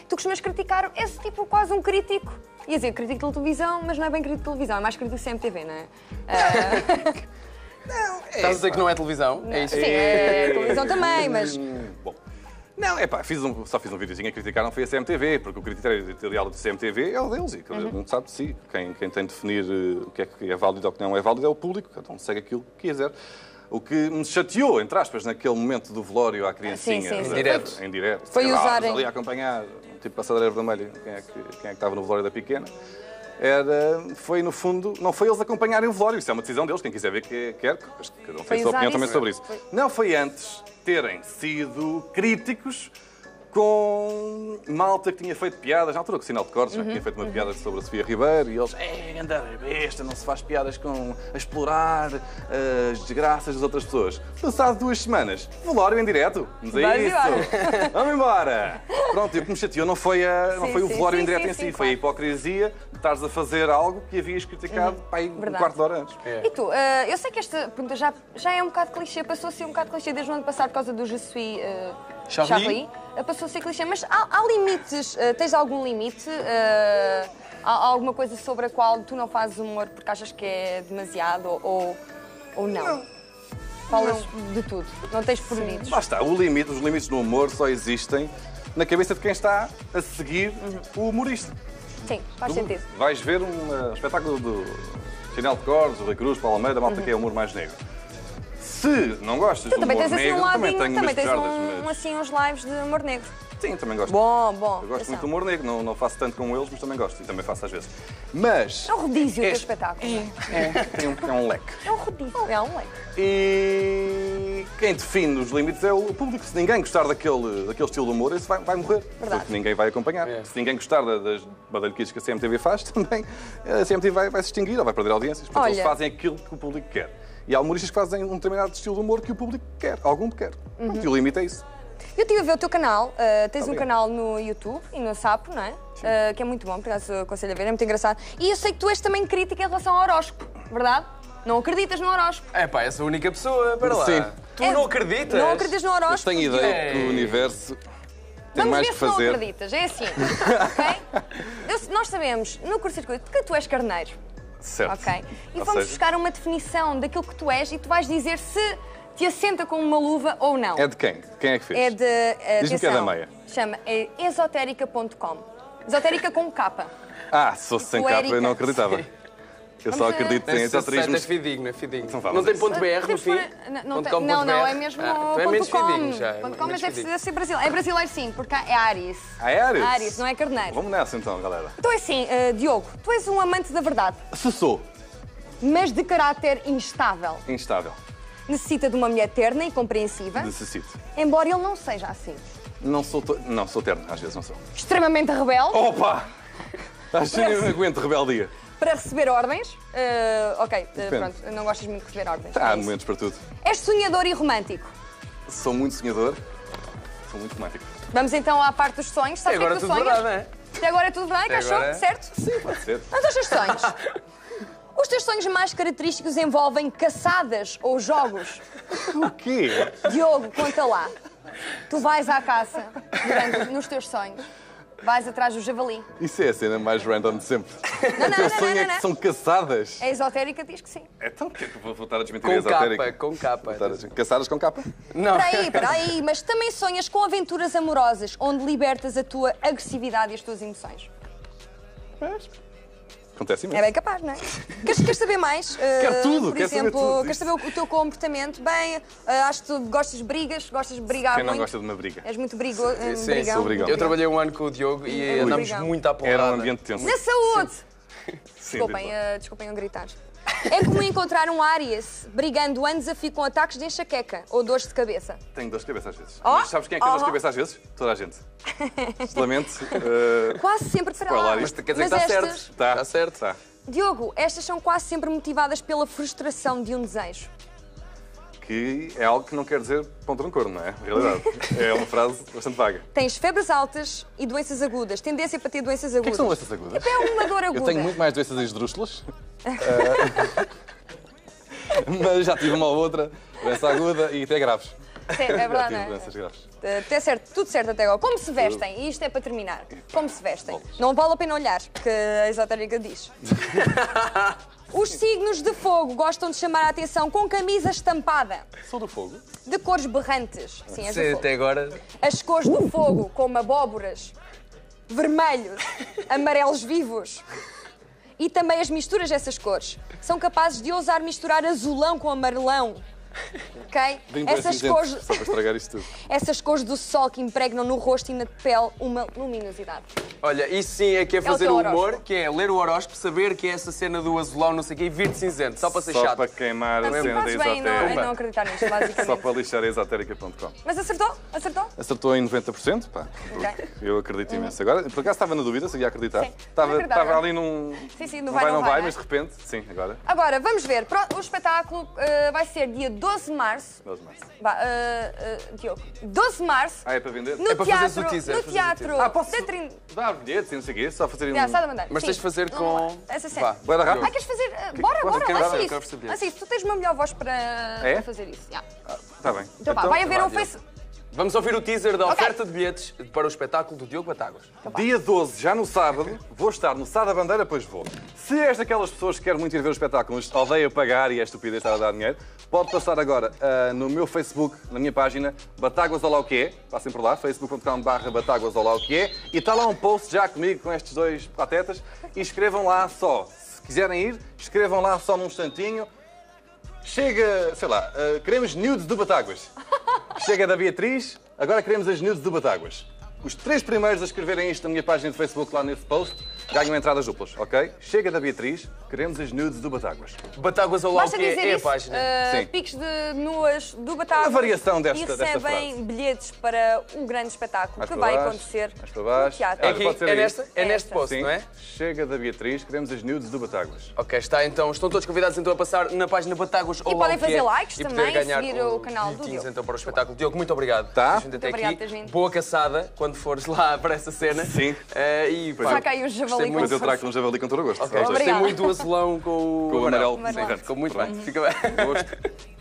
Tu costumas criticar esse tipo, quase um crítico. Ia dizer crítico de televisão, mas não é bem crítico de televisão, é mais crítico de CMTV, não é? Não, estás a dizer que não é televisão? É isso? Sim, é televisão também, mas... Bom. Não, é pá, só fiz um videozinho a criticar, não foi a CMTV, porque o critério editorial da CMTV é o deles e cada um sabe de si. Quem tem de definir o que é válido ou o que não é válido é o público, então segue aquilo que quiser. O que me chateou, entre aspas, naquele momento do velório à criancinha, Sim. em direto, Foi usarem... ali a acompanhar, tipo passadeira vermelha, quem é que estava no velório da pequena. Foi, no fundo, não foi eles acompanharem o velório, isso é uma decisão deles, quem quiser ver que quer, cada um tem a sua opinião também sobre isso. Não, foi antes terem sido críticos com malta que tinha feito piadas, na altura com o Sinal de Cortes, já tinha feito uma piada sobre a Sofia Ribeiro, e eles, anda besta, não se faz piadas a explorar as desgraças das outras pessoas. Passado 2 semanas, velório em direto, vamos a isso, vamos embora. Pronto, e o que me chateou não foi o velório em direto em si, foi a hipocrisia de estares a fazer algo que havias criticado aí um quarto de hora antes. E tu, eu sei que esta pergunta já é um bocado clichê, passou a ser um bocado clichê desde o ano passado por causa do Je suis Charlie. Passou a ser clichê, mas há limites? Tens algum limite? Há alguma coisa sobre a qual tu não fazes humor porque achas que é demasiado ou não? Não. Falas de tudo, não tens preferidos? Lá está, os limites do humor só existem na cabeça de quem está a seguir o humorista. Sim, faz sentido. Vais ver um espetáculo do Sinal de Cortes, do Rui Cruz, Paulo Almeida, malta que é humor mais negro. Se não gostas do humor negro, também tenho umas piadas, mas... assim uns lives de humor negro. Sim, também gosto. Bom. Eu gosto muito do humor negro, não faço tanto como eles, mas também gosto. E também faço às vezes. Mas... É um rodízio do espetáculo. É um leque. É um rodízio, é um leque. E quem define os limites é o público. Se ninguém gostar daquele estilo de humor, esse vai morrer. Verdade. Porque ninguém vai acompanhar. Se ninguém gostar das badalhoquices que a CMTV faz, também a CMTV vai se extinguir ou vai perder audiências. Portanto, eles fazem aquilo que o público quer. E há humoristas que fazem um determinado estilo de humor que o público quer, algum quer. E o limite é isso. Eu estive a ver o teu canal, tens um canal no YouTube e no Sapo, não é? Que é muito bom, por acaso aconselho a ver, é muito engraçado. E eu sei que tu és também crítica em relação ao horóscopo, verdade? Não acreditas no horóscopo? É pá, és a única pessoa, para lá. Sim. Tu não acreditas? Não acreditas no horóscopo? Eu tenho ideia que o universo tem mais que fazer. Vamos ver se não acreditas, é assim, ok? Nós sabemos, no curso-circuito, que tu és carneiro. Certo. Ok? E vamos buscar uma definição daquilo que tu és e tu vais dizer se te assenta como uma luva ou não. É de quem? Quem é que fez? É de... Diz-me que é da meia. Chama esotérica.com. Esotérica com capa. Se fosse sem capa eu não acreditava. Eu só acredito em esoterismo. É fidedigno, é fidedigno. Então não tem ponto .br no fim? Não, é mesmo então é menos fidedigno já. .com, mas deve ser brasileiro. É brasileiro sim, porque é Áries. É Áries? Áries, não é carneiro. Vamos nessa então, galera. Então é assim, Diogo, tu és um amante da verdade. Se sou. Mas de caráter instável. Instável. Necessita de uma mulher terna e compreensiva. Necessito. Embora ele não seja assim. Não sou terno, às vezes não sou. Extremamente rebelde. Opa! Acho que eu não aguento rebeldia. Para receber ordens. Pronto, não gostas muito de receber ordens. Há momentos para tudo. És sonhador e romântico. Sou muito sonhador. Sou muito romântico. Vamos então à parte dos sonhos. Sabes o que é que tu sonhas? Verdade, não é? Até agora é tudo verdade, achou? Certo? Sim, pode ser. Mas os teus sonhos? Os teus sonhos mais característicos envolvem caçadas ou jogos? O quê? Diogo, conta lá. Tu vais à caça nos teus sonhos. Vais atrás do javali. Isso é a cena mais random de sempre. Não. O sonho é que são caçadas. A esotérica diz que sim. Então, o que é que vou estar a desmentir a esotérica? Com capa. Caçadas com capa? Não. Espera aí, mas também sonhas com aventuras amorosas, onde libertas a tua agressividade e as tuas emoções. Acontece imenso. É bem capaz, não é? Queres saber mais? Quero tudo, por quero saber exemplo, tudo. Queres saber o teu comportamento? Bem, acho que tu gostas de brigas, gostas de brigar Quem não muito. gosta de uma briga? És muito brigão. sou brigão. Eu trabalhei um ano com o Diogo e andámos muito à porrada. Era um ambiente tenso. Na saúde! Sim, Desculpem eu gritar. É comum encontrar um Áries brigando anos a fio com ataques de enxaqueca ou dores de cabeça. Tenho dor de cabeça às vezes. Oh? Mas sabes quem é que tem dor de cabeça às vezes? Toda a gente. Lamento. Quase sempre para lá. Mas quer dizer que está certo. Está certo. Está. Diogo, estas são quase sempre motivadas pela frustração de um desejo. Que é algo que não quer dizer ponto no corno, não é? Na realidade. É uma frase bastante vaga. Tens febres altas e doenças agudas. Tendência para ter doenças O que é agudas. que são doenças agudas? É uma dor aguda. Eu tenho muito mais doenças esdrúxulas. Mas já tive uma ou outra doença aguda e até graves. Sim, é verdade, Já tive não é? doenças graves. Tudo certo até agora. Como se vestem? E isto é para terminar. Como se vestem? Não vale a pena olhar, porque a esotérica diz. Os signos de fogo gostam de chamar a atenção com camisa estampada. Sou do fogo? De cores berrantes. Sim, és do fogo. Até agora... As cores do fogo, como abóboras, vermelhos, amarelos vivos e também as misturas dessas cores, são capazes de ousar misturar azulão com amarelão. Ok? Essas cores... Só para estragar isto tudo. Essas cores do sol que impregnam no rosto e na pele uma luminosidade. Olha, isso sim é que é fazer o humor, que é ler o horóscopo, saber que é essa cena do azulão, não sei o quê, e vir de cinzento, só para ser chato. Só para queimar a cena da esotérica. Não acreditar nisto, basicamente. Só para lixar a esotérica.com. Mas acertou? Acertou? Acertou em 90%, pá. Okay. Eu acredito imenso. Agora, por acaso estava na dúvida se ia acreditar. Sim. Estava ali num... Sim, não vai, mas de repente, sim, agora. Agora, vamos ver. O espetáculo vai ser dia 12 de março. 12 de março. Diogo. 12 de março. É para vender? No é para teatro, fazer o teaser. No teatro. Posso dar bilhetes e não sei o quê? Só fazer Mas tens de fazer com... Essa cena. Bora rápido. Queres fazer... Bora, lança isso. Tu tens uma melhor voz para fazer isso. Está bem. Então vai haver um face... Vamos ouvir o teaser da oferta de bilhetes para o espetáculo do Diogo Batáguas. Dia 12, já no sábado, vou estar no Sá da Bandeira, pois vou. Se és daquelas pessoas que querem muito ir ver o espetáculo, mas odeia pagar e é estupidez estar a dar dinheiro, pode passar agora no meu Facebook, na minha página, Batáguas Olá o que é, passem por lá, facebook.com/Batáguas Olá o que é, e está lá um post já comigo com estes dois patetas, e escrevam lá só. Se quiserem ir, escrevam lá só num instantinho. Chega, sei lá, queremos nudes do Batáguas. Chega da Beatriz, agora queremos as nudes do Batáguas. Os 3 primeiros a escreverem isto na minha página de Facebook, lá nesse post, ganham entradas duplas, ok? Chega da Beatriz, queremos as nudes do Batáguas. Batáguas ao lado, que é a página. Sim. Piques de nuas do Batáguas. A variação desta frase. E recebem bilhetes para o grande espetáculo que vai acontecer no teatro. É neste post, sim. Não é? Chega da Beatriz, queremos as nudes do Batáguas. Ok, está então. Estão todos convidados então a passar na página Batáguas ao lado. E podem fazer likes e também e seguir o canal do Diogo. Então para o espetáculo. Diogo, muito obrigado. Tá? Muito obrigado por teres vindo. Boa caçada quando fores lá para essa cena. Sim. Saca aí o javali com Mas eu trago um javali com todo o gosto. Gostei muito do azulão com o amarelo. Ficou muito bem. Fica bem. Gosto.